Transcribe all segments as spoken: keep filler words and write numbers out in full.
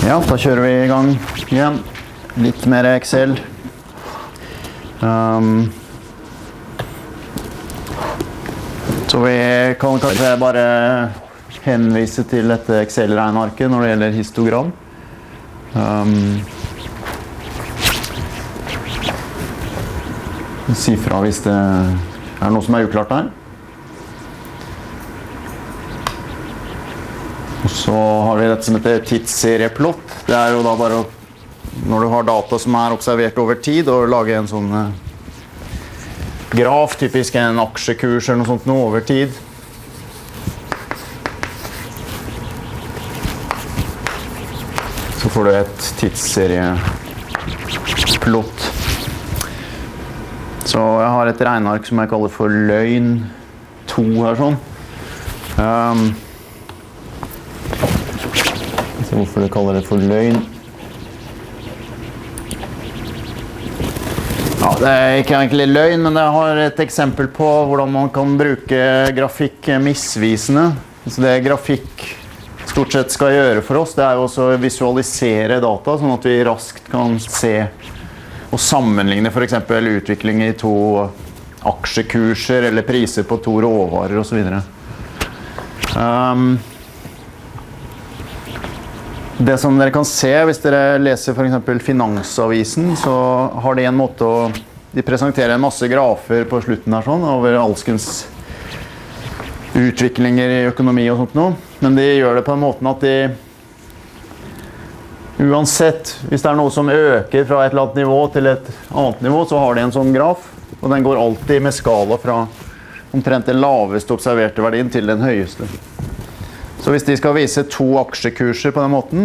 Ja, da kjører vi i gang igjen. Litt mer Excel. Um, så vi kan kanskje bare henvise til dette Excel-regnearket når det gjelder histogram. Um, si fra hvis det er noe som er uklart her. Og så har vi dette som heter tidsserieplott. Det er jo da bare å, når du har data som er observert over tid, og lage en sånn graf, typisk en aksjekurs eller noe sånt noe over tid. Så får du et tidsserieplott. Så jeg har et regneark som jeg kaller for løgn to her sånn. Um, Hvorfor du kaller det for løgn. Ja, det er ikke egentlig løgn, men jeg har et eksempel på hvordan man kan bruke grafikk misvisende. Så det grafikk stort sett skal gjøre for oss, det er jo også å visualisere data, sånn at vi raskt kan se og sammenligne for eksempel utvikling i to aksjekurser eller priser på to råvarer og så videre. Um, Det som dere kan se, hvis dere leser for eksempel Finansavisen, så har de en måte å... De presenterer en masse grafer på slutten her sånn, over alskens utviklinger i økonomi og sånt noe. Men de gjør det på en måte at de... Uansett, hvis det er noe som øker fra et eller annet nivå til et annet nivå, så har de en sånn graf. Og den går alltid med skala fra omtrent den laveste observerte verdien til den høyeste. Så hvis de skal vise to aksjekurser på den måten,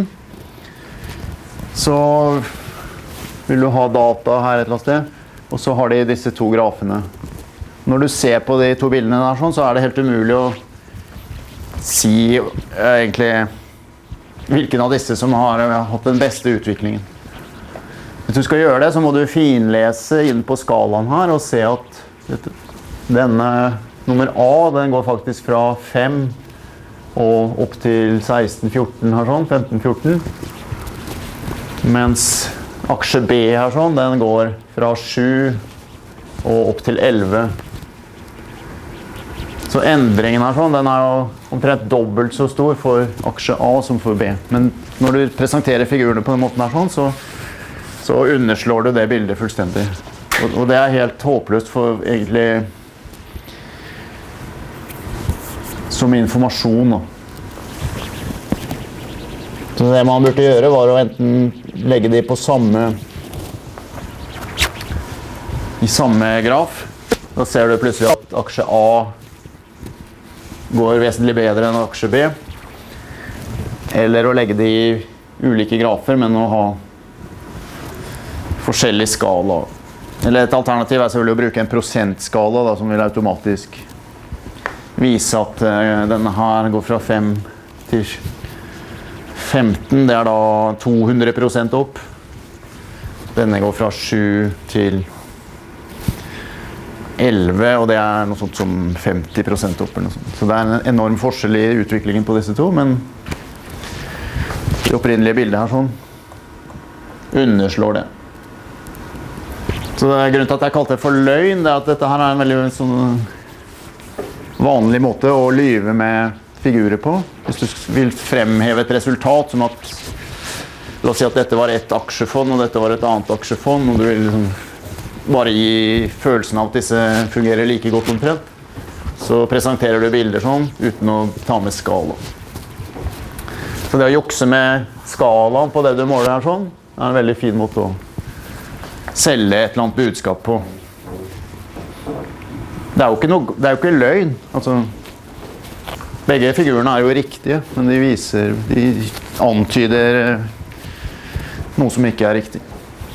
så vil du ha data her et eller annet sted, og så har de disse to grafene. Når du ser på de to bildene der sånn, så er det helt umulig å si egentlig hvilken av disse som har hatt den beste utviklingen. Hvis du skal gjøre det, så må du finlese inn på skalaen her og se at denne nummer A, den går faktisk fra fem og opp til seksten fjorten her sånn, femten fjorten. Mens aksje B her sånn, den går fra sju og opp til elleve. Så endringen her sånn, den er jo omtrent dobbelt så stor for aksje A som for B. Men når du presenterer figurene på den måten her sånn, så, så underslår du det bildet fullstendig. Og, og det er helt håpløst for egentlig som informasjon. Da. Så det man burde gjøre var å enten legge de på samme i samme graf. Da ser du plutselig at aksje A går vesentlig bedre enn aksje B. Eller å legge de i ulike grafer, men å ha forskjellig skala. Eller et alternativ er selvfølgelig å bruke en prosentskala da, som vil automatisk vise at uh, denne her går fra fem til femten, det er da to hundre prosent opp. Denne går fra sju til elleve, og det er noe sånt som femti prosent opp. Eller noe sånt. Så det er en enorm forskjell i utviklingen på disse to, men det opprinnelige bildet her sånn underslår det. Så det er grunnen til at jeg kalte det for løgn, det er at dette her er en veldig sånn vanlig måte å lyve med figurer på. Hvis du vil fremheve et resultat som at, la oss si at dette var et aksjefond og dette var et annet aksjefond, og du vil liksom bare gi følelsen av at disse fungerer like godt omtrent, så presenterer du bilder sånn uten å ta med skala. Så det å jukse med skalaen på det du måler her sånn, er en veldig fin måte å selge et eller annet budskap på. Det er jo ikke, noe, det er jo ikke løgn. Altså, begge figurene er jo riktige, men de viser, de antyder noe som ikke er riktig.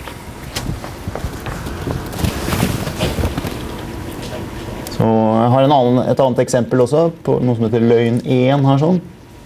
Så jeg har en annen, et annet eksempel også, på noe som heter løgn én her sånn.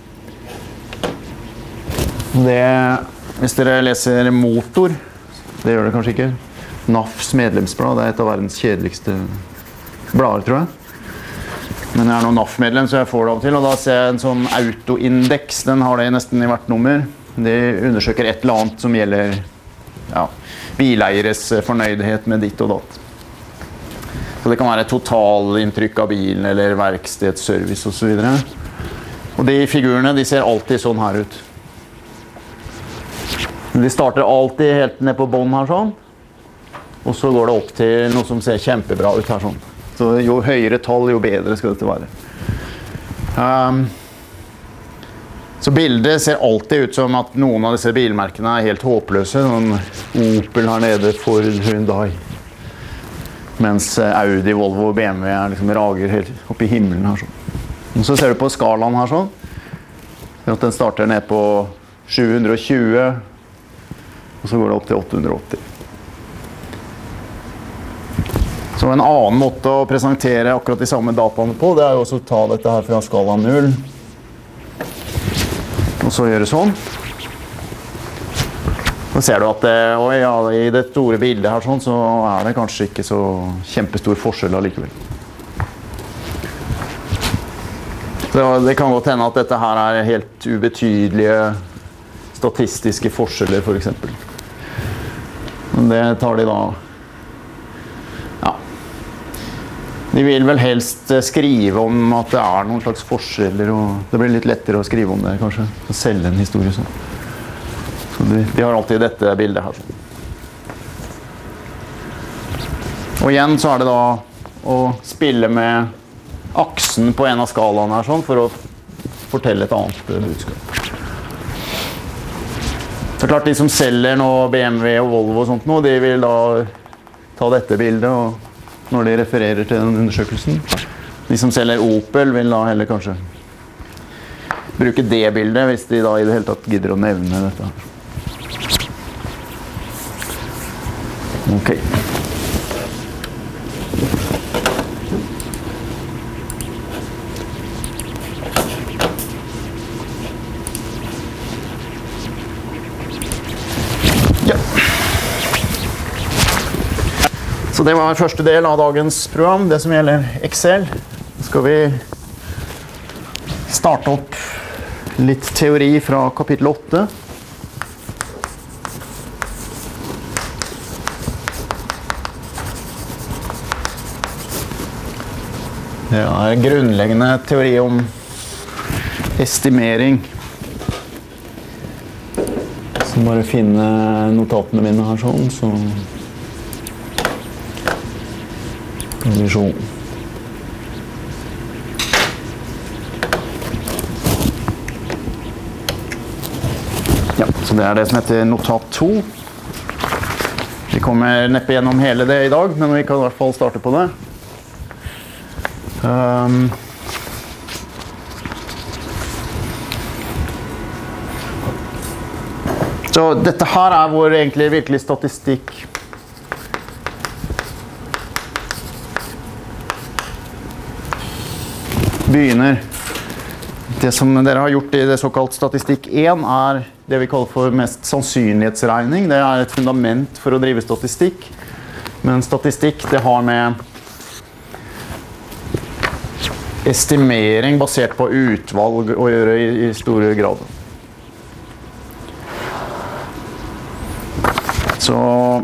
Det, hvis dere leser Motor, det gjør det kanskje ikke, N A Fs medlemsblad, det er et av verdens kjedeligste blader, tror jeg. Men jeg er nå N A F-medlem, så jeg får det av og til, og da ser jeg en sånn autoindeks, den har det nesten i hvert nummer. De undersøker et eller annet som gjelder ja, bileieres fornøydhet med ditt og datt. Så det kan være totalinntrykk av bilen eller verkstedsservice og så videre. Og de figurene de ser alltid sånn her ut. De starter alltid helt ned på bånd her sånn. Og så går det opp til noe som ser kjempebra ut her sånn. Så jo høyere tall, jo bedre skal dette være. Um, så bildet ser alltid ut som at noen av disse bilmerkene er helt håpløse. Sånn Opel her nede, Ford, Hyundai. Mens Audi, Volvo og B M W er liksom rager helt opp i himmelen her sånn. Og så ser du på skalaen her sånn. At den starter ned på sju hundre og tjue. Og så går det opp til åtte hundre og åtti. Så en annen måte å presentere akkurat de samme dataene på, det er jo også å ta dette her fra skala null. Og så gjøre sånn. Så ser du at det, oi, ja, i det store bildet her sånn, så er det kanskje ikke så kjempestor forskjell allikevel. Så det kan godt hende at dette her er helt ubetydelige statistiske forskjeller for eksempel. Men det tar de da... Ja. De vil vel helst skrive om at det er noen slags forskjeller, og det blir litt lettere å skrive om det kanskje. Å selge en historie sånn. Så de, de har alltid dette bildet her. Og igjen så er det da å spille med aksen på en av skalaene her sånn, for å fortelle et annet budskap. Så klart de som selger nå B M W og Volvo og sånt nå, de vil da ta dette bildet og når de refererer til den undersøkelsen. De som selger Opel vil da heller kanskje bruke det bildet hvis de da i det hele tatt gidder å nevne dette. Ok. Ja. Så det var første del av dagens program, det som gjelder Excel. Så skal vi starte opp litt teori fra kapittel åtte. Det er grunnleggende teori om estimering. Så bare finne notatene mine her sånn, så kan vi se. Ja, så det er det som heter notat to. Vi kommer neppe gjennom hele det i dag, men vi kan i hvert fall starte på det. Um, så dette her er vår egentlig virkelig statistikk. Begynner. Det som dere har gjort i det såkalt statistikk én er det vi kaller for mest sannsynlighetsregning. Det er et fundament for å drive statistikk. Men statistikk det har med estimering basert på utvalg å gjøre i, i store grad. Så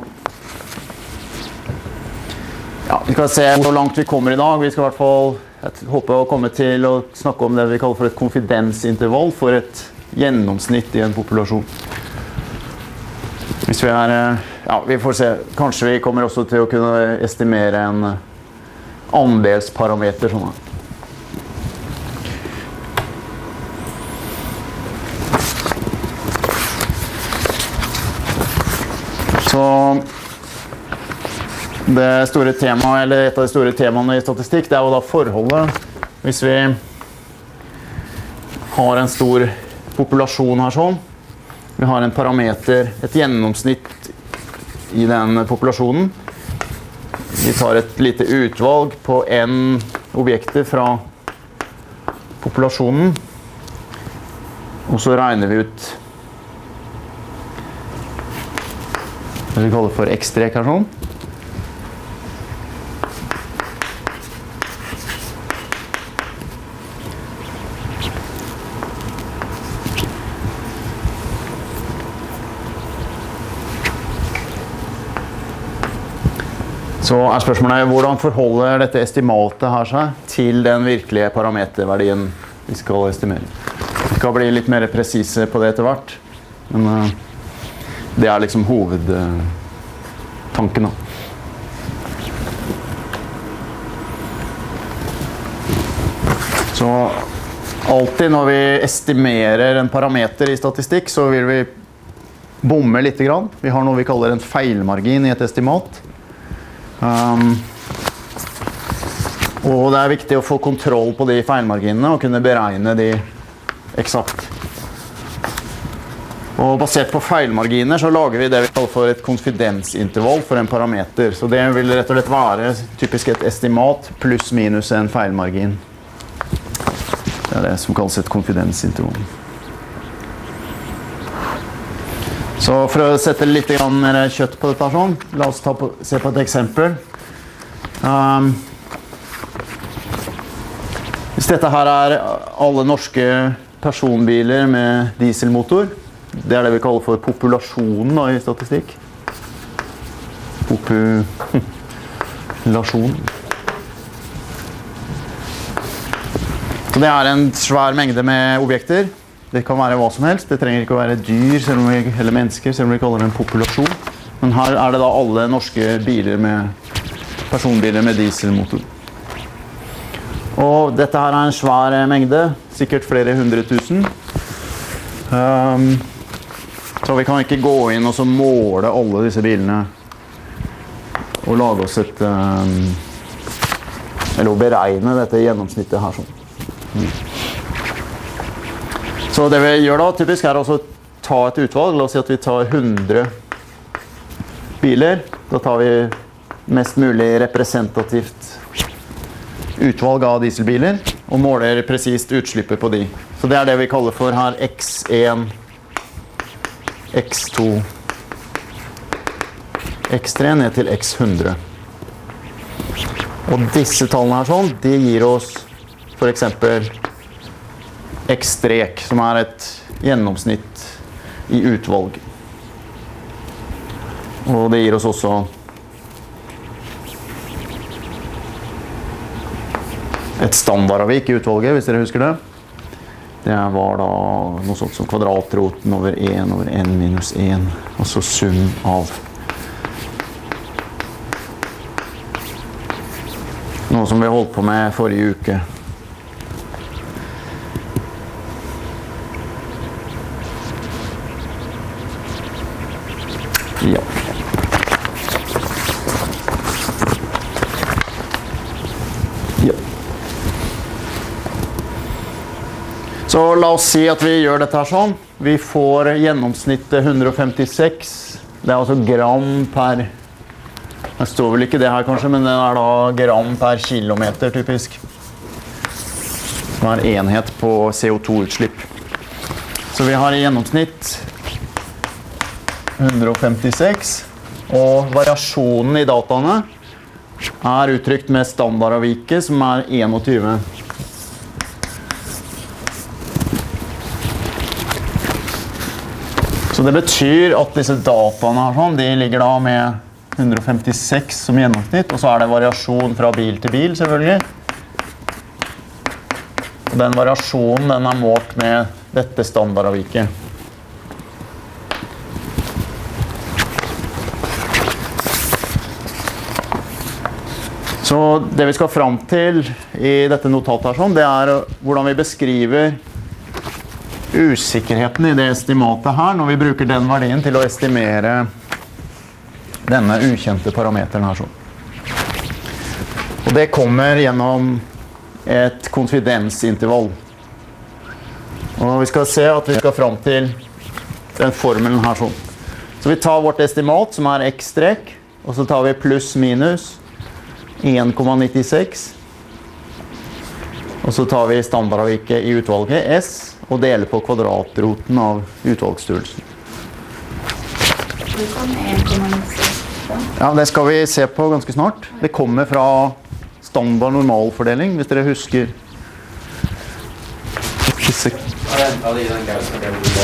ja, vi skal se hvor langt vi kommer i dag. Vi skal i hvert fall jeg håper å komme til å snakke om det vi kaller for et konfidensintervall for et gjennomsnitt i en populasjon. Hvis vi er, ja, vi får se. Kanskje vi kommer også til å kunne estimere en andelsparameter sånn her. Så det store temaet, eller et av de store temaene i statistikk, det er jo da forholdet. Hvis vi har en stor populasjon her sånn, vi har en parameter, et gjennomsnitt i den populasjonen. Vi tar et lite utvalg på en objekter fra populasjonen, og så regner vi ut det vi kaller for X-strek her sånn. Så er spørsmålet, hvordan forholder dette estimatet her seg til den virkelige parameterverdien vi skal estimere? Vi skal bli litt mer presise på det etter hvert, men uh, det er liksom hovedtanken da. Så alltid når vi estimerer en parameter i statistikk, så vil vi bomme litt grann. Vi har noe vi kaller en feilmargin i et estimat. Um, og det er viktig å få kontroll på de feilmarginene og kunne beregne de eksakt. Og basert på feilmarginer så lager vi det vi kaller for et konfidensintervall for en parameter. Så det vil rett og slett være typisk et estimat pluss minus en feilmargin. Det er det som kalles et konfidensintervall. Så for å sette litt mer kjøtt på dette sånn, la oss ta på, se på et eksempel. Um, hvis dette her er alle norske personbiler med dieselmotor, det er det vi kaller for populasjonen da, i statistikk. Populasjon. Så det er en svær mengde med objekter. Det kan være hva som helst. Det trenger ikke å være dyr selv om vi, eller mennesker, selv om vi kaller det en populasjon. Men her er det da alle norske biler med, personbiler med dieselmotor. Og dette her er en svær mengde, sikkert flere hundre tusen. Um, så vi kan ikke gå inn og så måle alle disse bilene og lage oss et, um, eller å beregne dette gjennomsnittet her sånn. Så det vi gjør da, typisk er å ta et utvalg. La oss si at vi tar hundre biler. Da tar vi mest mulig representativt utvalg av dieselbiler og måler presist utslippet på de. Så det er det vi kaller for her X én, X to, X tre ned til X hundre. Og disse tallene her sånn, de gir oss for eksempel X-strek, som er et gjennomsnitt i utvalg. Og det gir oss også et standardavvik i utvalget, hvis dere husker det. Det var da noe sånt som kvadratroten over én over n minus én, og så sum av noe som vi holdt på med forrige uke. Ja. Ja. Så la oss si at vi gjør dette her sånn. Vi får gjennomsnittet hundre femtiseks. Det er altså gram per... Det står vel ikke det her kanskje, men det er da gram per kilometer typisk. Som er enhet på C O to utslipp. Så vi har i gjennomsnitt hundre femtiseks, og variasjonen i dataene er uttrykt med standardavviket, som er tjueen. Så det betyr at disse dataene her, sånn, de ligger da med hundre femtiseks som gjennomsnitt, og så er det variasjon fra bil til bil, selvfølgelig. Og den variasjonen den er målt med dette standardavviket. Så det vi skal fram til i dette notatet her, sånn, det er hvordan vi beskriver usikkerheten i det estimatet her, når vi bruker den verdien til å estimere denne ukjente parameteren her. Sånn. Og det kommer gjennom et konfidensintervall. Og vi skal se at vi skal fram til den formelen her. Sånn. Så vi tar vårt estimat, som er x-strek, og så tar vi pluss minus én komma nittiseks, og så tar vi standardavviket i utvalget S og deler på kvadratroten av utvalgsstørrelsen. Ja, det skal vi se på ganske snart. Det kommer fra standard normalfordeling, hvis dere husker.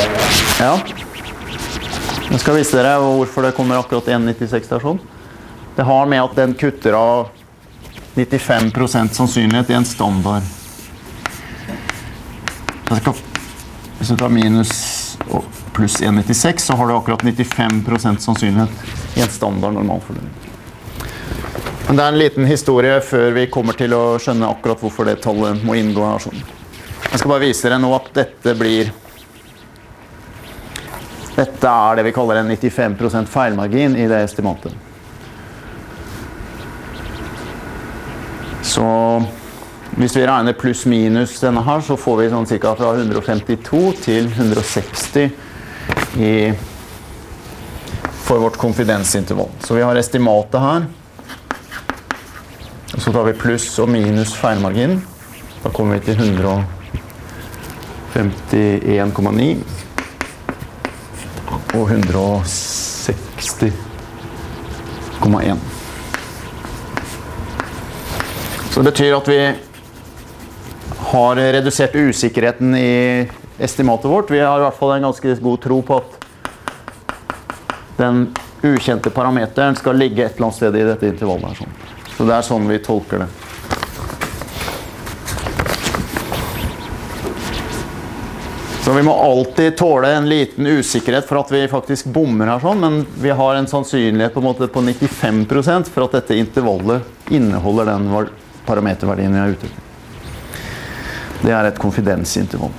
Ja. Jeg skal vise dere hvorfor det kommer akkurat én komma nittiseks der sånn. Det har med at den kutter av nittifem prosent sannsynlighet i en standard. Skal, hvis du tar minus og pluss en komma nittiseks, så har du akkurat nittifem prosent sannsynlighet i en standard normalfordeling. Men det er en liten historie før vi kommer til å skjønne akkurat hvorfor det tallet må inngå her sånn. Jeg skal bare vise dere nå at dette blir Dette er det vi kaller en nittifem prosent feilmargin i det estimatet. Så hvis vi regner pluss minus denne her, så får vi sånn cirka fra hundre og femtito til hundre og seksti i, for vårt konfidensintervall. Så vi har estimatet her. Og så tar vi pluss og minus feilmargin. Da kommer vi til hundre og femtien komma ni og hundre og seksti komma en. Så det betyr at vi har redusert usikkerheten i estimatet vårt. Vi har i hvert fall en ganske god tro på at den ukjente parameteren skal ligge et eller annet sted i dette intervallet her. Så det er sånn vi tolker det. Så vi må alltid tåle en liten usikkerhet for at vi faktisk bommer her sånn, men vi har en sannsynlighet på en måte på nittifem prosent for at dette intervallet inneholder den parameterverdien vi er ute etter. Det er et konfidensintervall.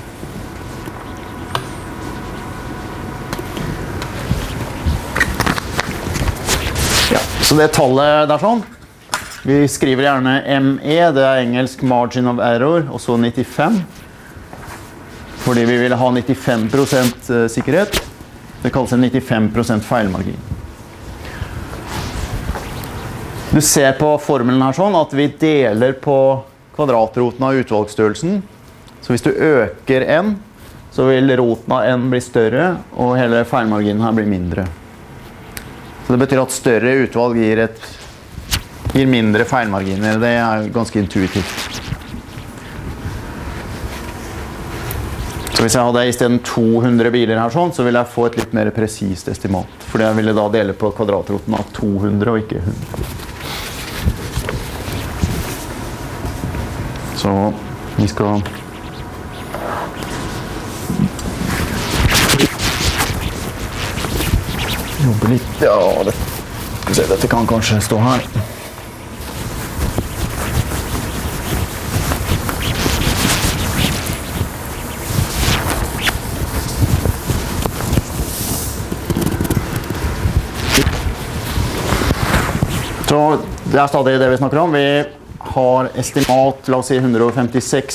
Ja, så det tallet der sånn, vi skriver gjerne M E, det er engelsk margin of error, og så nittifem. Fordi vi vil ha nittifem prosent sikkerhet. Det kalles en nittifem prosent feilmargin. Du ser på formelen her sånn at vi deler på kvadratroten av utvalgsstørrelsen. Så hvis du øker n, så vil roten av n bli større, og hele feilmarginen her blir mindre. Så det betyr at større utvalg gir, et, gir mindre feilmarginer. Det er ganske intuitivt. Så hvis jeg hadde i stedet to hundre biler her sånn, så vil jeg få et litt mer presist estimat. Fordi jeg ville da dele på kvadratroten av to hundre og ikke hundre. Så vi skal jobbe litt. Ja, det, skal vi se, dette kan kanskje stå her. Så det er stadig det vi snakker om. Vi har estimat, la oss si hundre og femtiseks.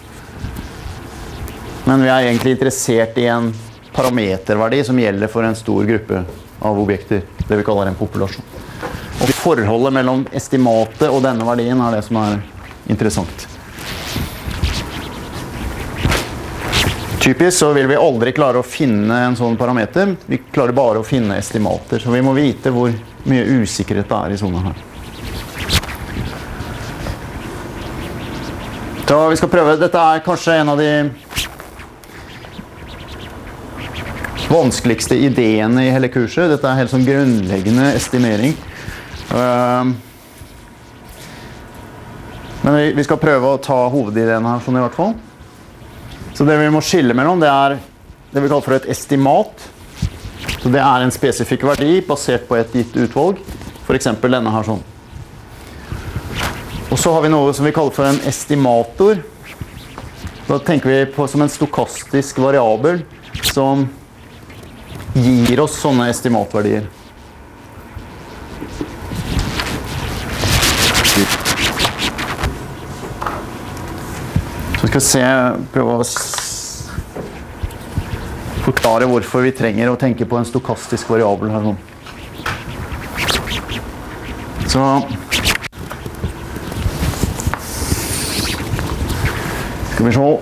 Men vi er egentlig interessert i en parameterverdi som gjelder for en stor gruppe av objekter. Det vi kaller en populasjon. Og forholdet mellom estimatet og denne verdien er det som er interessant. Typisk så vil vi aldri klare å finne en sånn parameter. Vi klarer bare å finne estimater. Så vi må vite hvor mye usikkerhet det er i sånne her. Så vi skal prøve. Dette er kanskje en av de vanskeligste ideene i hele kurset. Dette er helt sånn grunnleggende estimering. Men vi skal prøve å ta hovedideen her sånn i hvert fall. Så det vi må skille mellom, det er det vi kaller for et estimat. Så det er en spesifikk verdi basert på et gitt utvalg. For eksempel denne her sånn. Og så har vi noe som vi kaller for en estimator. Da tenker vi på som en stokastisk variabel som gir oss sånne estimatverdier. Så skal vi se, prøve å forklare hvorfor vi trenger å tenke på en stokastisk variabel her. Så skal vi se.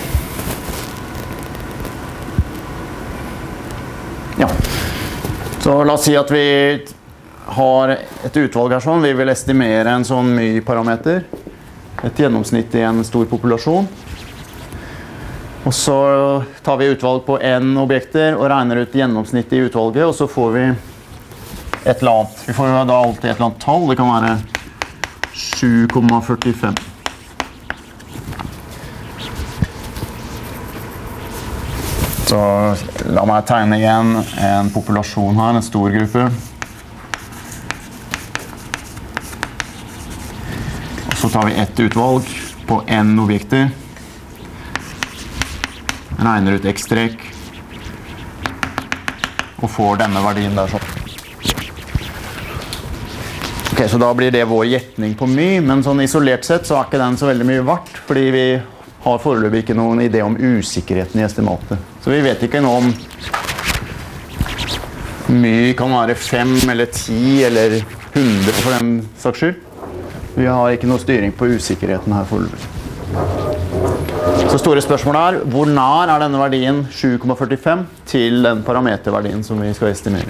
Ja. Så la oss si at vi har et utvalg her sånn. Vi vil estimere en sånn my-parameter. Et gjennomsnitt i en stor populasjon. Og så tar vi utvalg på n objekter og regner ut gjennomsnitt i utvalget, og så får vi et eller annet. Vi får jo da alltid et eller annet tall. Det kan være sju komma førtifem. Så la meg tegne igjen en populasjon her, en stor gruppe. Og så tar vi ett utvalg på n objekter. Regner ut x-strek. Og får denne verdien der sånn. Ok, så da blir det vår gjetning på my, men sånn isolert sett så er ikke den så veldig mye verdt, fordi vi har foreløpig ikke noen idé om usikkerheten i estimatet. Så vi vet ikke noe om my kan være fem eller ti eller hundre for den saks skyld. Vi har ikke noe styring på usikkerheten her foreløpig. Så store spørsmål er, hvor nær er denne verdien sju komma førtifem til den parameterverdien som vi skal estimere?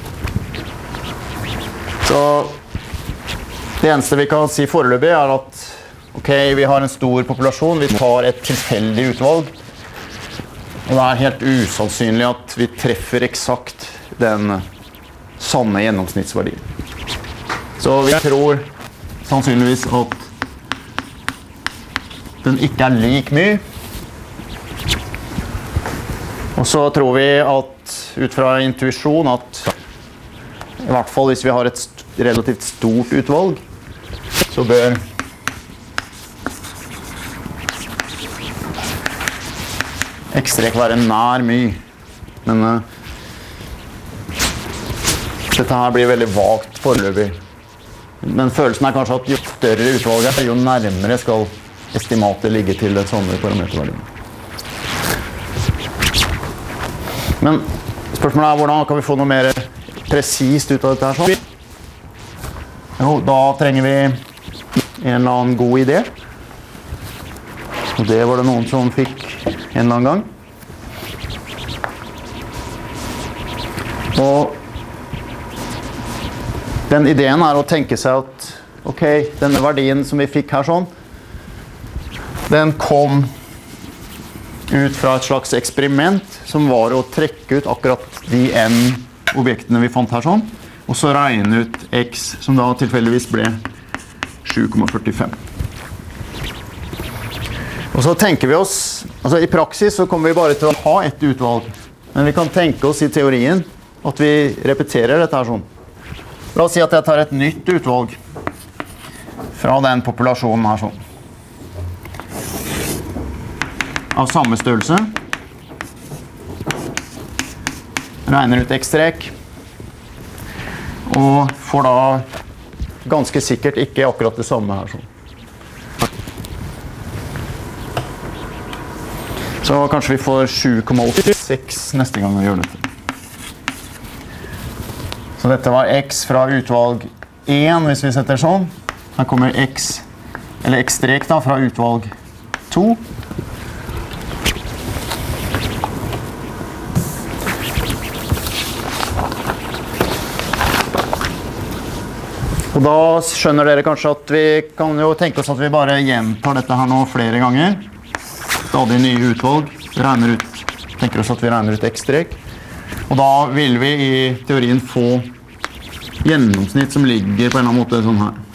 Så det eneste vi kan si foreløpig er at ok, vi har en stor populasjon, vi tar et tilfeldig utvalg, og det er helt usannsynlig at vi treffer eksakt den sanne gjennomsnittsverdien. Så vi tror sannsynligvis at den ikke er lik mye. Og så tror vi at, ut fra intuisjon, at i hvert fall hvis vi har et relativt stort utvalg, så bør x-strek være nær my. Men uh, dette her blir veldig vagt foreløpig. Men følelsen er kanskje at jo større utvalget er, jo nærmere skal estimatet ligge til det samme parameterverdien. Men spørsmålet er hvordan kan vi få noe mer presist ut av dette her sånn? Jo, da trenger vi en eller annen god idé. Og det var det noen som fikk en eller annen gang. Og den ideen er å tenke seg at ok, denne verdien som vi fikk her sånn, den kom ut fra et slags eksperiment som var å trekke ut akkurat de n objektene vi fant her sånn, og så regne ut x som da tilfeldigvis ble sju komma førtifem. Og så tenker vi oss, altså i praksis så kommer vi bare til å ha ett utvalg, men vi kan tenke oss i teorien at vi repeterer dette her sånn. La oss si at jeg tar et nytt utvalg fra den populasjonen her sånn. Av samme størrelse. Regner ut x-strek. Og får da ganske sikkert ikke akkurat det samme her sånn. Så kanskje vi får sju komma åttiseks neste gang vi gjør dette. Så dette var x fra utvalg én, hvis vi setter sånn. Her kommer x, eller x-strek da, fra utvalg to. Og da skjønner dere kanskje at vi kan jo tenke oss at vi bare gjentar dette her nå flere ganger. Stadig nye utvalg. Vi regner ut, tenker oss at vi regner ut x-strek. Og da vil vi i teorien få gjennomsnitt som ligger på en eller annen måte sånn her.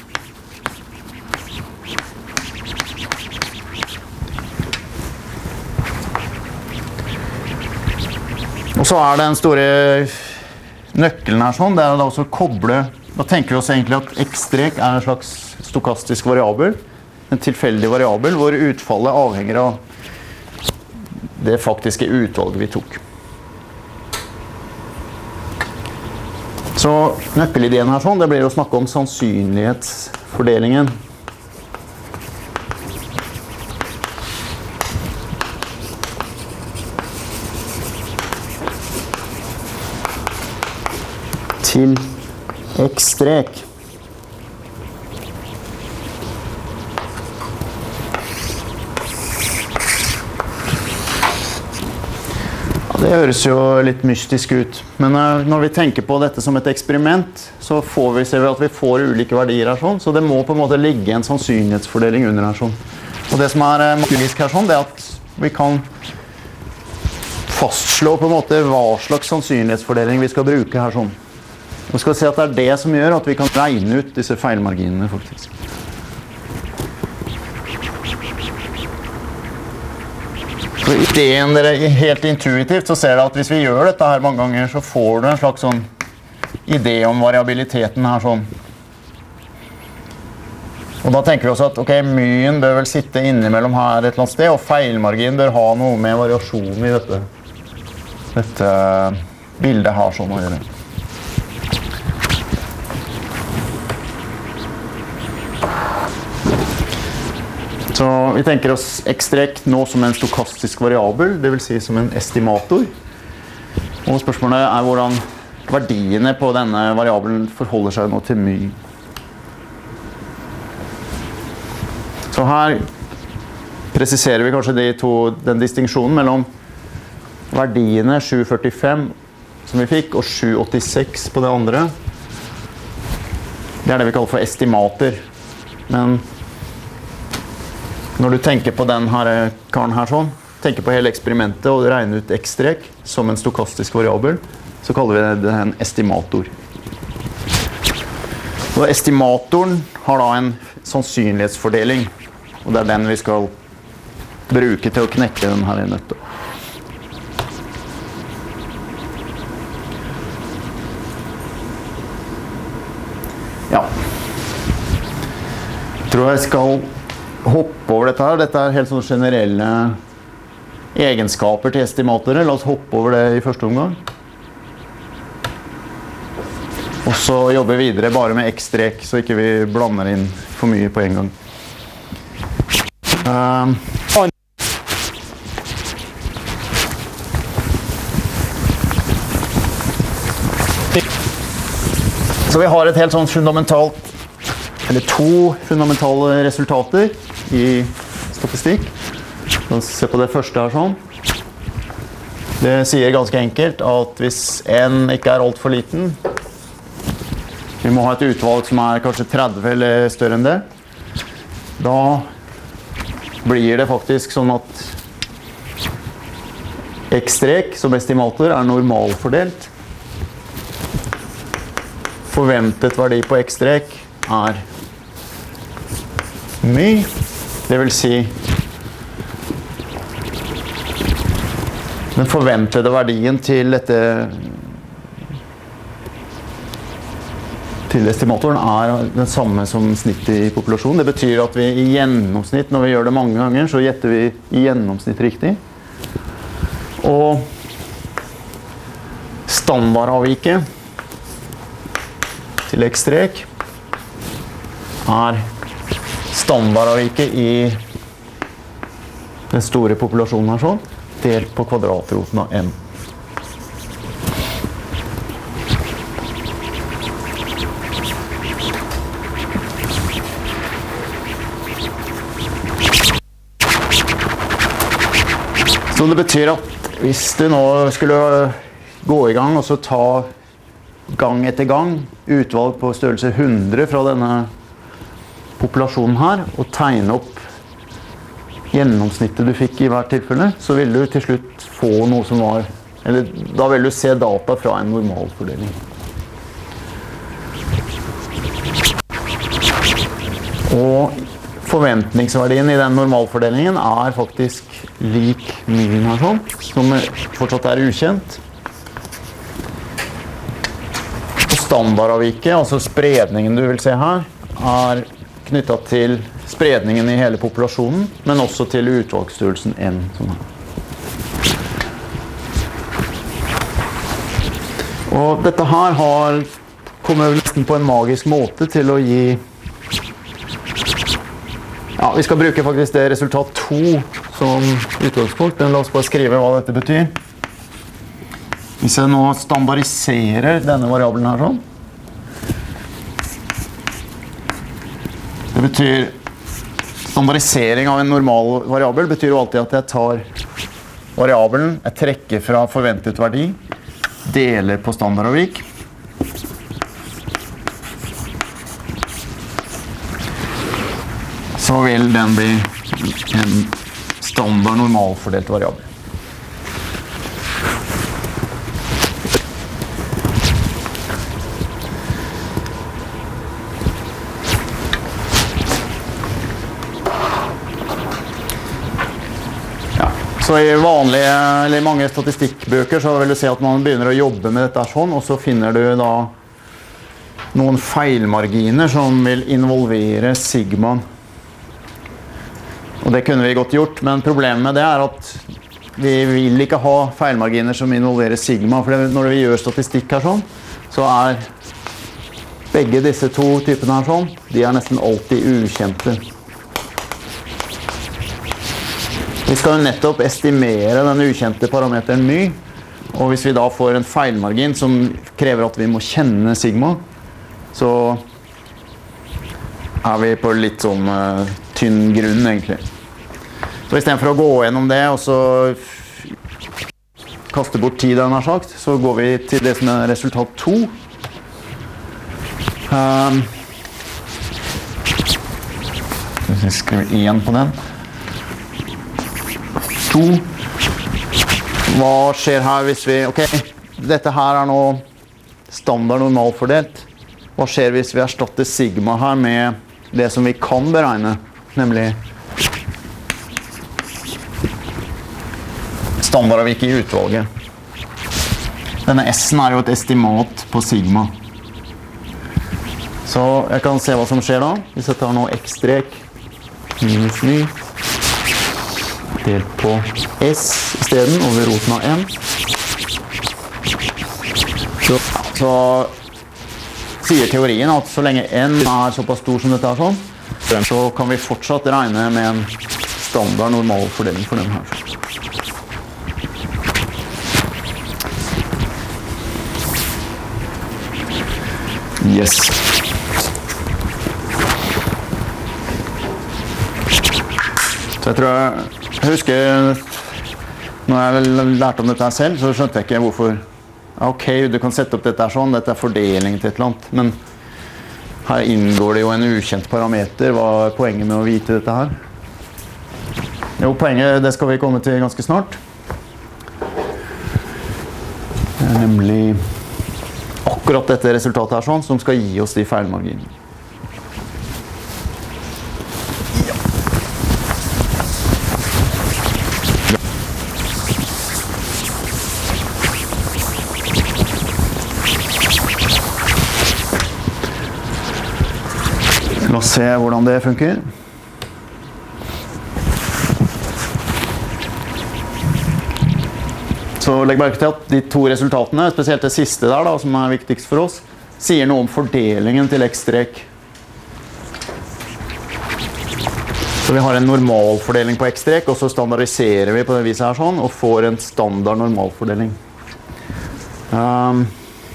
Og så er den store nøkkelen her sånn, det er da også å koble. Da tenker vi oss egentlig at x-strek er en slags stokastisk variabel, en tilfeldig variabel, hvor utfallet avhenger av det faktiske utvalget vi tok. Så nøkkelideen her sånn, det blir å snakke om sannsynlighetsfordelingen. Til x-strek. Det høres jo litt mystisk ut, men når vi tenker på dette som et eksperiment, så får vi se at vi får ulike verdier her sånn, så det må på en måte ligge en sannsynlighetsfordeling under her sånn. Og det som er magisk her sånn, det er at vi kan fastslå på en måte hva slags sannsynlighetsfordeling vi skal bruke her sånn. Nå skal vi se at det er det som gjør at vi kan regne ut disse feilmarginene faktisk. Så ideen dere helt intuitivt så ser dere at hvis vi gjør dette her mange ganger så får du en slags sånn idé om variabiliteten her sånn. Og da tenker vi også at ok, myen bør vel sitte innimellom her et eller annet sted, og feilmargin bør ha noe med variasjon i dette, dette bildet her sånn å gjøre. Så vi tenker oss x-strek nå som en stokastisk variabel, det vil si som en estimator. Og spørsmålet er hvordan verdiene på denne variabelen forholder seg nå til my. Så her presiserer vi kanskje de to, den distinksjonen mellom verdiene sju førtifem som vi fikk, og sju åttiseks på det andre. Det er det vi kaller for estimater. Men når du tenker på den her karen her sånn, tenker på hele eksperimentet og regner ut x-strek som en stokastisk variabel, så kaller vi det en estimator. Og estimatoren har da en sannsynlighetsfordeling, og det er den vi skal bruke til å knekke den her i nøtta. Ja. Jeg tror jeg skal hoppe over dette her. Dette er helt sånne generelle egenskaper til estimatorer. La oss hoppe over det i første omgang. Og så jobbe videre bare med x-strek, så ikke vi blander inn for mye på en gang. Um, så vi har et helt sånn fundamentalt, eller to fundamentale resultater i statistikk. La oss se på det første her sånn. Det sier ganske enkelt at hvis n ikke er alt for liten, vi må ha et utvalg som er kanskje tretti eller større enn det, da blir det faktisk sånn at x-strek som estimator er normalfordelt. Forventet verdi på x-strek er my, det vil si den forventede verdien til dette til estimatoren er den samme som snittet i populasjonen. Det betyr at vi i gjennomsnitt, når vi gjør det mange ganger, så gjetter vi i gjennomsnitt riktig. Og standardavviket til x-strek er standardavviket i den store populasjonen her sånn, delt på kvadratroten av n. Så det betyr at hvis du nå skulle gå i gang og så ta gang etter gang utvalg på størrelse hundre fra denne populasjonen her og tegne opp gjennomsnittet du fikk i hvert tilfelle, så vil du til slutt få noe som var, eller da vil du se data fra en normalfordeling. Og forventningsverdien i den normalfordelingen er faktisk lik myen her sånn, som fortsatt er ukjent. Og standardavviket, altså spredningen du vil se her, er knyttet til spredningen i hele populasjonen, men også til utvalgsstørrelsen n. Sånn her. Og dette her har kommet nesten på en magisk måte til å gi. Ja, vi skal bruke faktisk det resultat to som utgangspunkt, men la oss bare skrive hva dette betyr. Hvis jeg nå standardiserer denne variabelen her sånn, det betyr standardisering av en normal variabel betyr jo alltid at jeg tar variabelen, jeg trekker fra forventet verdi, deler på standardavvik. Så vil den bli en standard normalfordelt variabel. Så i vanlige, eller i mange statistikkbøker så vil du se at man begynner å jobbe med dette sånn, og så finner du da noen feilmarginer som vil involvere sigma. Og det kunne vi godt gjort, men problemet med det er at vi vil ikke ha feilmarginer som involverer sigma, for når vi gjør statistikk her sånn, så er begge disse to typene her sånn, de er nesten alltid ukjente. Vi skal jo nettopp estimere den ukjente parameteren my, og hvis vi da får en feilmargin som krever at vi må kjenne sigma, så er vi på litt sånn uh, tynn grunn egentlig. Så i stedet for å gå gjennom det og så kaste bort tid, den har sagt, så går vi til det som er resultat to. Um, jeg skriver én på den. to. Hva skjer her hvis vi... Ok, dette her er nå standard normalfordelt. Hva skjer hvis vi erstatter sigma her med det som vi kan beregne, nemlig standardavvik i utvalget. Denne S-en er jo et estimat på sigma. Så jeg kan se hva som skjer da. Hvis jeg tar nå x-strek minus ny delt på S i stedet over roten av n. Så, så sier teorien at så lenge n er såpass stor som dette er sånn, så kan vi fortsatt regne med en standard normal fordeling for den her. Yes. Så jeg tror jeg, jeg husker når jeg lærte om dette her selv, så skjønte jeg ikke hvorfor. Ok, du kan sette opp dette her sånn, dette er fordeling til et eller annet, men her inngår det jo en ukjent parameter. Hva er poenget med å vite dette her? Jo, poenget, det skal vi komme til ganske snart. Det er nemlig akkurat dette resultatet her sånn, som skal gi oss de feilmarginene. Ja. La oss se hvordan det funker. Så legg merke til at de to resultatene, spesielt det siste der da, som er viktigst for oss, sier noe om fordelingen til x-strek. Så vi har en normalfordeling på x-strek, og så standardiserer vi på det viset her sånn, og får en standard normalfordeling. Um,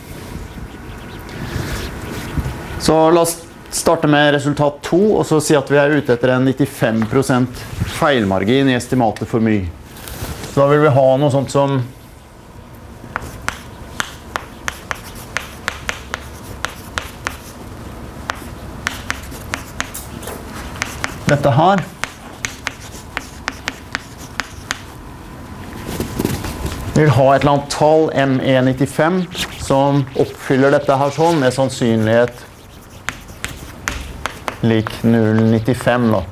så la oss starte med resultat to, og så si at vi er ute etter en nittifem prosent feilmargin i estimatet for my. Så da vil vi ha noe sånt som dette her. Vi vil ha et eller annet tall, M E nittifem, som oppfyller dette her sånn, med sannsynlighet lik null komma nittifem da.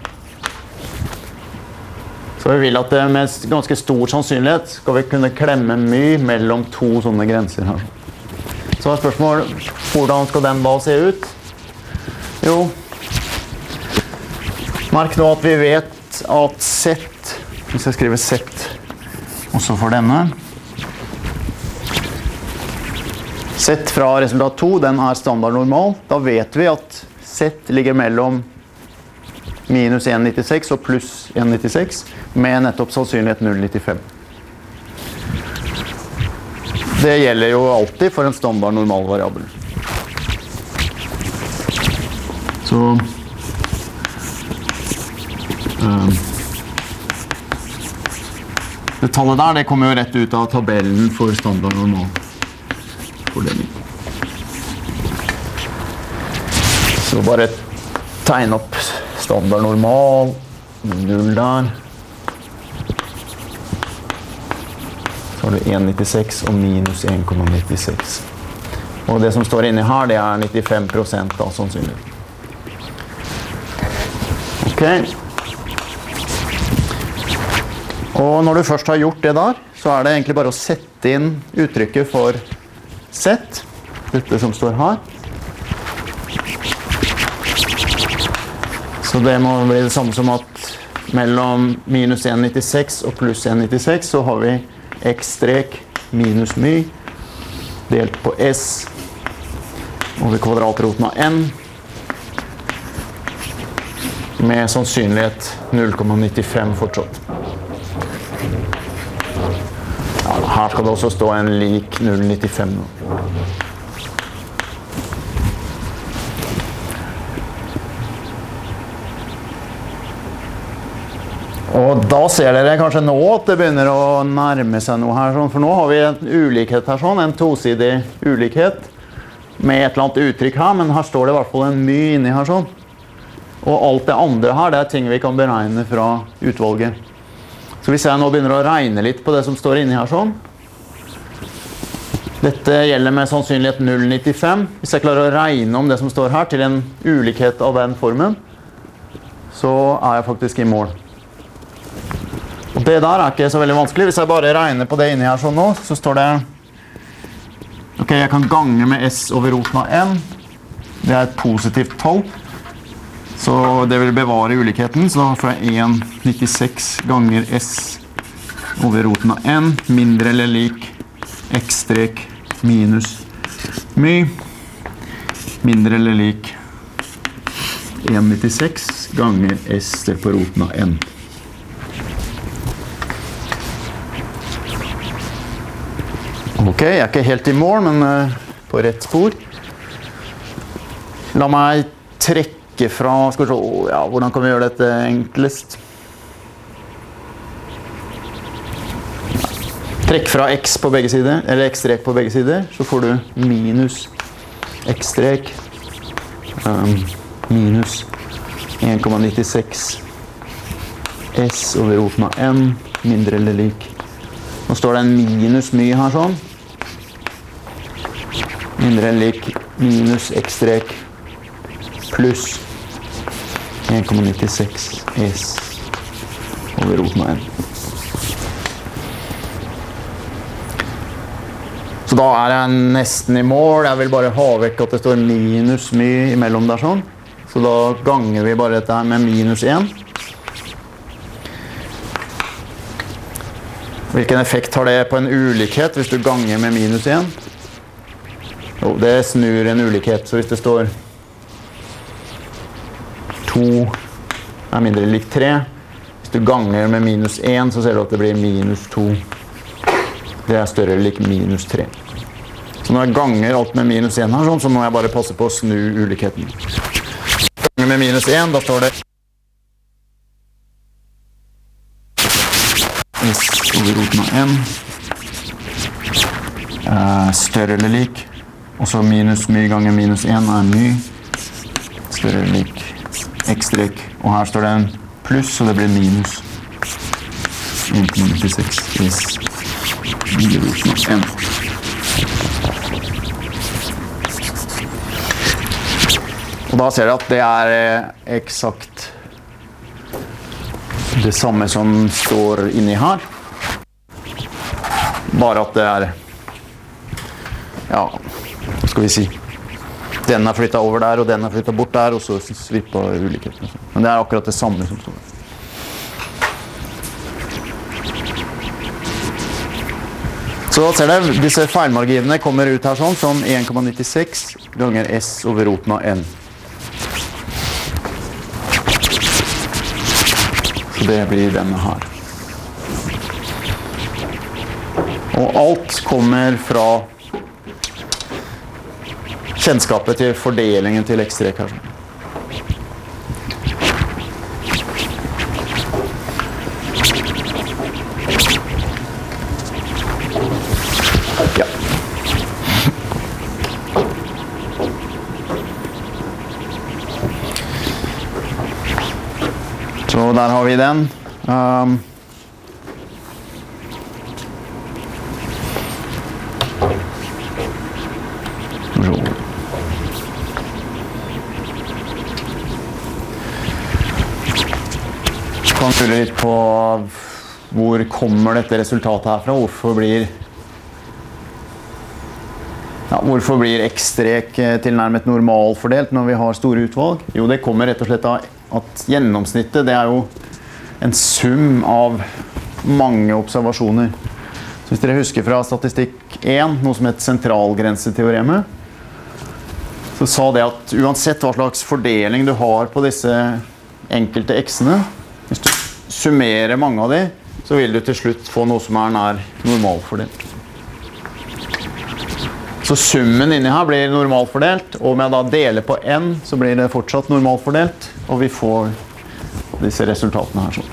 Så vi vil at det med ganske stor sannsynlighet skal vi kunne klemme my mellom to sånne grenser her. Så er spørsmålet, hvordan skal den da se ut? Jo, merk nå at vi vet at set, hvis jeg skriver set også for denne, set fra resultat to, den er standard normal. Da vet vi at set ligger mellom minus en komma nittiseks og pluss en komma nittiseks, med nettopp sannsynlighet null komma nittifem. Det gjelder jo alltid for en standard normal variabel. Så um, det tallet der, det kommer jo rett ut av tabellen for standard normal fordeling. Så bare tegne opp standard normal, null der. Så har du en komma nittiseks og minus en komma nittiseks. Og det som står inne her, det er nittifem prosent da, sannsynlig. Ok. Og når du først har gjort det der, så er det egentlig bare å sette inn uttrykket for Z, dette som står her. Så det må bli det samme som at mellom minus en komma nittiseks og pluss en komma nittiseks så har vi x strek minus my delt på s over kvadratroten av n med sannsynlighet null komma nittifem fortsatt. Ja, her skal det også stå en lik null komma nittifem nå. Og da ser dere kanskje nå at det begynner å nærme seg noe her, for nå har vi en ulikhet her, en tosidig ulikhet med et eller annet uttrykk her, men her står det i hvert fall en my inni her. Og alt det andre her, det er ting vi kan beregne fra utvalget. Så hvis jeg nå begynner å regne litt på det som står inni her sånn, dette gjelder med sannsynlighet null komma nittifem. Hvis jeg klarer å regne om det som står her til en ulikhet av den formen, så er jeg faktisk i mål. Og det der er ikke så veldig vanskelig. Hvis jeg bare regner på det inni her sånn nå, så står det ok, jeg kan gange med s over roten av n. Det er et positivt tall. Så det vil bevare ulikheten. Så da får jeg en komma nittiseks ganger s over roten av n mindre eller lik x strek minus my mindre eller lik en komma nittiseks ganger s delt på roten av n. Ok, jeg er ikke helt i mål, men uh, på rett spor. La meg trekke fra, skal vi se, oh, ja, hvordan kan vi gjøre dette enklest? Trekk fra x på begge sider, eller x-strek på begge sider, så får du minus x-strek um, minus en komma nittiseks s over roten av n mindre eller lik. Nå står det en minus my her sånn. Mindre enn lik minus x-strek pluss en komma nittiseks s over roten av n. Så da er jeg nesten i mål. Jeg vil bare ha vekk at det står minus my imellom der sånn. Så da ganger vi bare dette her med minus en. Hvilken effekt har det på en ulikhet hvis du ganger med minus en? Jo, det snur en ulikhet, så hvis det står to er mindre eller lik tre, hvis du ganger med minus en, så ser du at det blir minus to. Det er større eller lik minus tre. Så når jeg ganger alt med minus en her, så må jeg bare passe på å snu ulikheten. Ganger med minus en, da står det s over roten av n er større eller lik. Og så minus my ganger minus en er my. Større eller lik x-strek. Og her står det en pluss, så det blir minus en komma nittiseks s over roten av n. Og da ser dere at det er eksakt det samme som står inni her. Bare at det er, ja, hva skal vi si, den er flyttet over der, og den er flyttet bort der, og så svippet ulikheten. Men det er akkurat det samme som står der. Så da ser dere, disse feilmarginene kommer ut her sånn, som en komma nittiseks ganger s over roten av n. Så det blir denne her. Og alt kommer fra kjennskapet til fordelingen til x-strek her. Ja. Så der har vi den. Um, kan følge litt på hvor kommer dette resultatet her fra? Hvorfor blir, ja, hvorfor blir X-strek tilnærmet normalfordelt når vi har store utvalg? Jo, det kommer rett og slett av at gjennomsnittet, det er jo en sum av mange observasjoner. Så hvis dere husker fra statistikk én, noe som heter sentralgrenseteoremet, så sa det at uansett hva slags fordeling du har på disse enkelte x-ene, hvis du summerer mange av de, så vil du til slutt få noe som er nær normalfordelt. Så summen inni her blir normalfordelt, og om jeg da deler på n, så blir det fortsatt normalfordelt, og vi får disse resultatene her sånn.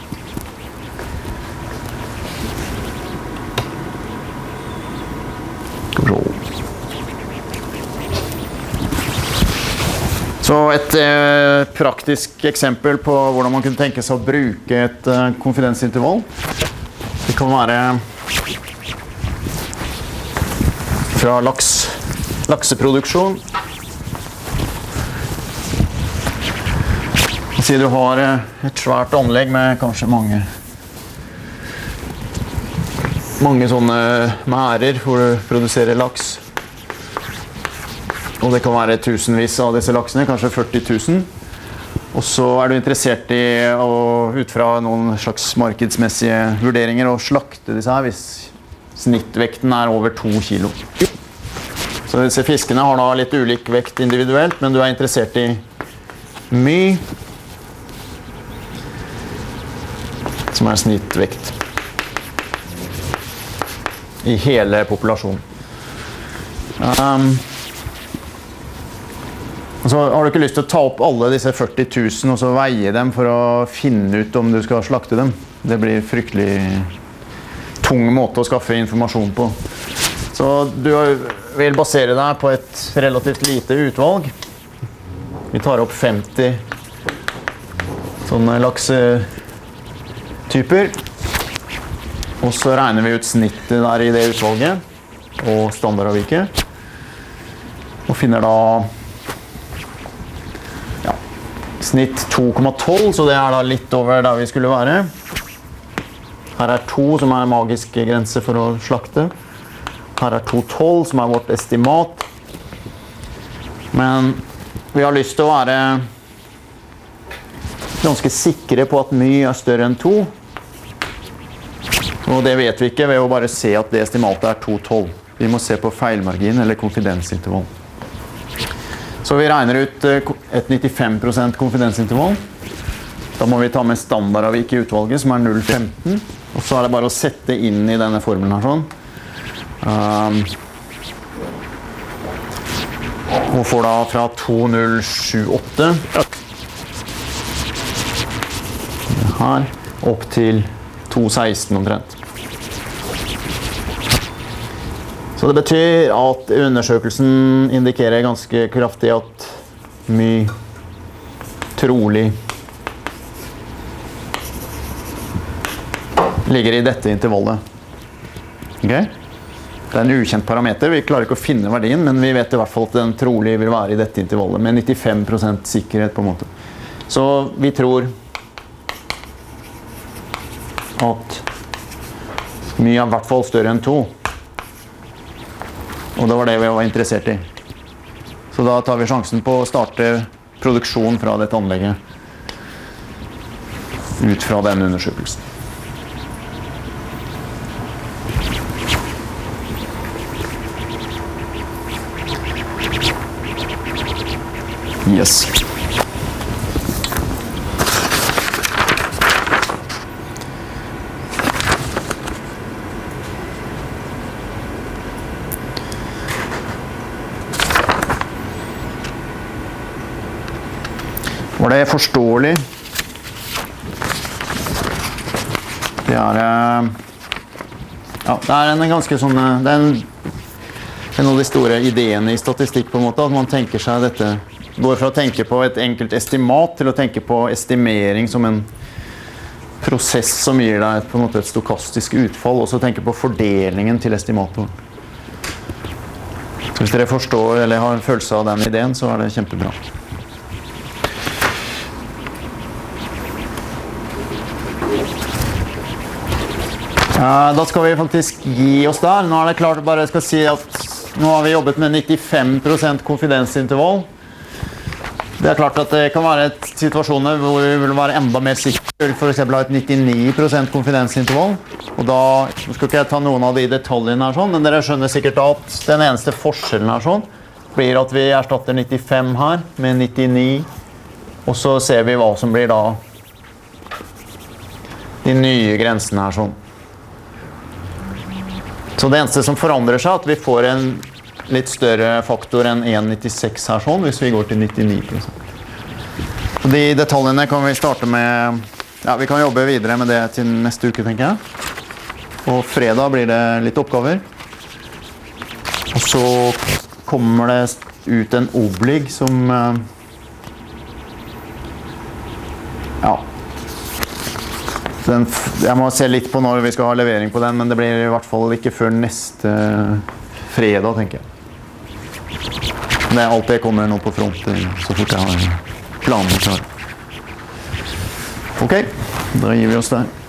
Så et eh, praktisk eksempel på hvordan man kunne tenke seg å bruke et eh, konfidensintervall. Det kan være fra laks, lakseproduksjon. Si du har eh, et svært anlegg med kanskje mange, mange sånne mærer hvor du produserer laks. Og det kan være tusenvis av disse laksene, kanskje førti tusen. Og så er du interessert i å, ut fra noen slags markedsmessige vurderinger, å slakte disse her hvis snittvekten er over to kilo. Så disse fiskene har da litt ulik vekt individuelt, men du er interessert i my, som er snittvekt i hele populasjonen. Um, Og så har du ikke lyst til å ta opp alle disse førti tusen og så veie dem for å finne ut om du skal slakte dem. Det blir fryktelig tung måte å skaffe informasjon på. Så du vil basere deg på et relativt lite utvalg. Vi tar opp femti sånne laksetyper. Og så regner vi ut snittet der i det utvalget og standardavviket. Og finner da snitt to komma tolv, så det er da litt over der vi skulle være. Her er to som er magisk grense for å slakte. Her er to komma tolv som er vårt estimat. Men vi har lyst til å være ganske sikre på at my er større enn to. Og det vet vi ikke ved å bare se at det estimatet er to komma tolv. Vi må se på feilmargin eller konfidensintervall. Så vi regner ut et nittifem prosent konfidensintervall. Da må vi ta med standardavvik i utvalget, som er null komma femten. Og så er det bare å sette inn i denne formelen her sånn. Um, og får da fra to komma null sju åtte her opp til to komma seksten omtrent. Så det betyr at undersøkelsen indikerer ganske kraftig at my trolig ligger i dette intervallet. Okay? Det er en ukjent parameter, vi klarer ikke å finne verdien, men vi vet i hvert fall at den trolig vil være i dette intervallet, med nittifem prosent sikkerhet på en måte. Så vi tror at my er i hvert fall større enn to. Og det var det vi var interessert i. Så da tar vi sjansen på å starte produksjon fra dette anlegget ut fra denne undersøkelsen. Yes. Var det forståelig? Det er, ja, det er en ganske sånn, det er en, en av de store ideene i statistikk på en måte, at man tenker seg dette, går fra å tenke på et enkelt estimat til å tenke på estimering som en prosess som gir deg på en måte et stokastisk utfall, og så tenke på fordelingen til estimatoren. Så hvis dere forstår eller har en følelse av den ideen, så er det kjempebra. Uh, da skal vi faktisk gi oss der. Nå er det klart, bare jeg skal si at nå har vi jobbet med nittifem prosent konfidensintervall. Det er klart at det kan være et situasjoner hvor vi vil være enda mer sikre, for eksempel ha et nittini prosent konfidensintervall. Og da nå skal ikke jeg ta noen av de detaljene her sånn, men dere skjønner sikkert at den eneste forskjellen her sånn, blir at vi erstatter nittifem her med nittini, og så ser vi hva som blir da de nye grensene her sånn. Så det eneste som forandrer seg er at vi får en litt større faktor enn en komma nittiseks her sånn, hvis vi går til nittini prosent. Så de detaljene kan vi starte med, ja, vi kan jobbe videre med det til neste uke, tenker jeg. Og fredag blir det litt oppgaver. Og så kommer det ut en oblig som, ja, den, jeg må se litt på når vi skal ha levering på den, men det blir i hvert fall ikke før neste fredag, tenker jeg. Det er alt det kommer nå på front, så fort jeg har planene klare. Ok, da gir vi oss der.